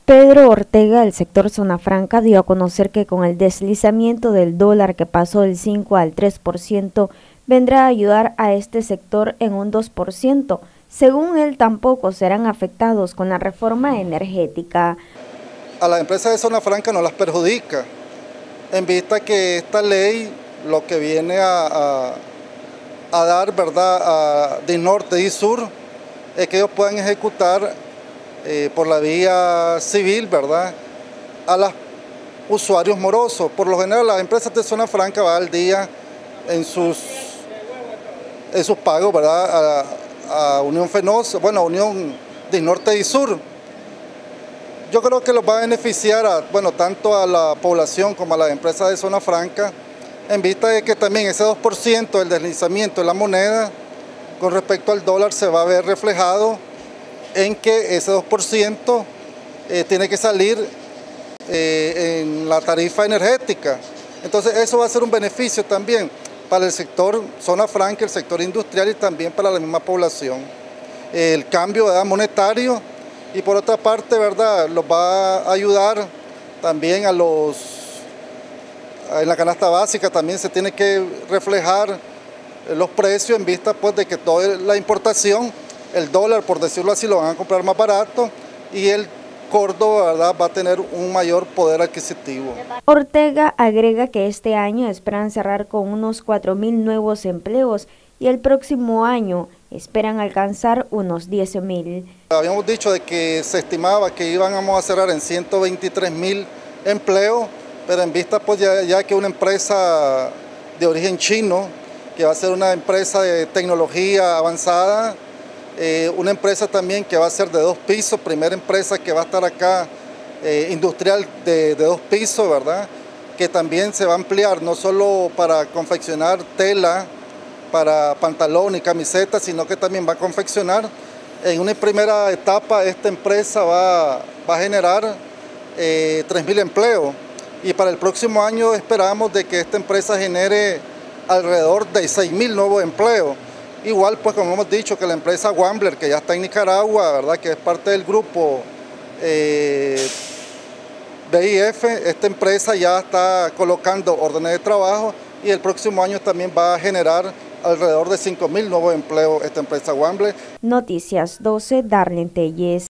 Pedro Ortega, del sector Zona Franca, dio a conocer que con el deslizamiento del dólar que pasó del 5 al 3%, vendrá a ayudar a este sector en un 2%. Según él, tampoco serán afectados con la reforma energética. A las empresas de Zona Franca no las perjudica, en vista que esta ley lo que viene a dar, ¿verdad?, de norte y sur, es que ellos puedan ejecutar por la vía civil, ¿verdad?, a los usuarios morosos. Por lo general, las empresas de Zona Franca van al día en sus pagos, ¿verdad?, a Unión Fenosa, bueno, a Unión de Norte y Sur. Yo creo que los va a beneficiar tanto a la población como a las empresas de Zona Franca, en vista de que también ese 2% del deslizamiento de la moneda con respecto al dólar se va a ver reflejado en que ese 2% tiene que salir en la tarifa energética. Entonces eso va a ser un beneficio también para el sector Zona Franca, el sector industrial y también para la misma población. El cambio, ¿verdad?, monetario, y por otra parte, ¿verdad?, los va a ayudar también en la canasta básica también se tiene que reflejar los precios en vista pues de que toda la importación, el dólar, por decirlo así, lo van a comprar más barato y el Córdoba, ¿verdad?, va a tener un mayor poder adquisitivo. Ortega agrega que este año esperan cerrar con unos 4.000 nuevos empleos y el próximo año esperan alcanzar unos 10.000. Habíamos dicho de que se estimaba que íbamos a cerrar en 123.000 empleos, pero en vista pues ya que una empresa de origen chino, que va a ser una empresa de tecnología avanzada, una empresa también que va a ser de 2 pisos, primera empresa que va a estar acá, industrial de 2 pisos, ¿verdad?, que también se va a ampliar no solo para confeccionar tela, para pantalón y camiseta, sino que también va a confeccionar. En una primera etapa esta empresa va a generar 3.000 empleos y para el próximo año esperamos de que esta empresa genere alrededor de 6.000 nuevos empleos. Igual pues como hemos dicho que la empresa Wambler, que ya está en Nicaragua, ¿verdad?, que es parte del grupo BIF, esta empresa ya está colocando órdenes de trabajo y el próximo año también va a generar alrededor de 5.000 nuevos empleos esta empresa Wambler. Noticias 12, Darlene Telles.